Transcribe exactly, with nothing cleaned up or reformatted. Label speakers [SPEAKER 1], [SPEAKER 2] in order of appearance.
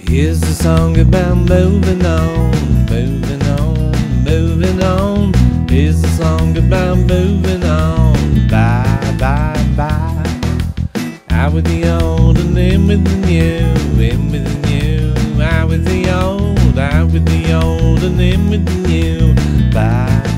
[SPEAKER 1] Here's a song about moving on, moving on, moving on. Here's a song about moving on. Bye, bye, bye. Out with the old and in with the new, in with the new. Out with the old, out with the old and in with the new. Bye.